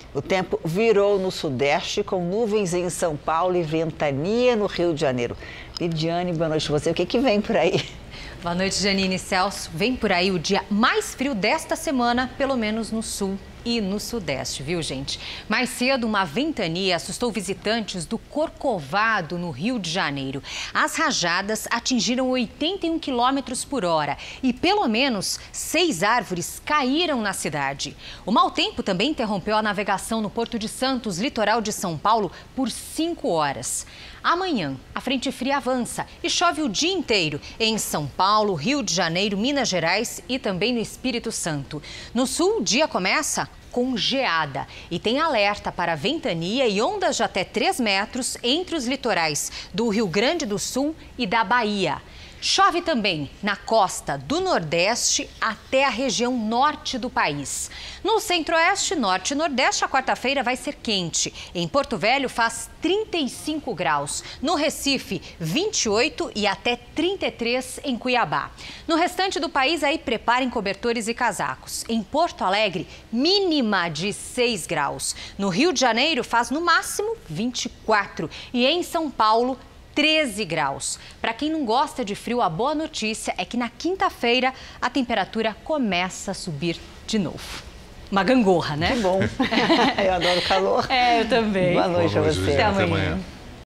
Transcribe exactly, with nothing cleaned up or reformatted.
O tempo virou no sudeste, com nuvens em São Paulo e ventania no Rio de Janeiro. Lidiane, boa noite a você. O que, que vem por aí? Boa noite, Janine e Celso. Vem por aí o dia mais frio desta semana, pelo menos no sul e no sudeste, viu, gente? Mais cedo, uma ventania assustou visitantes do Corcovado, no Rio de Janeiro. As rajadas atingiram oitenta e um quilômetros por hora e pelo menos seis árvores caíram na cidade. O mau tempo também interrompeu a navegação no Porto de Santos, litoral de São Paulo, por cinco horas. Amanhã, a frente fria avança e chove o dia inteiro em São Paulo, Rio de Janeiro, Minas Gerais e também no Espírito Santo. No sul, o dia começa com geada e tem alerta para ventania e ondas de até três metros entre os litorais do Rio Grande do Sul e da Bahia. Chove também na costa do Nordeste até a região norte do país. No Centro-Oeste, Norte e Nordeste, a quarta-feira vai ser quente. Em Porto Velho faz trinta e cinco graus. No Recife, vinte e oito e até trinta e três em Cuiabá. No restante do país, aí preparem cobertores e casacos. Em Porto Alegre, mínima de seis graus. No Rio de Janeiro faz no máximo vinte e quatro e em São Paulo, treze graus. Para quem não gosta de frio, a boa notícia é que na quinta-feira a temperatura começa a subir de novo. Uma gangorra, né? Que bom. Eu adoro calor. É, eu também. Boa noite a você. Até amanhã.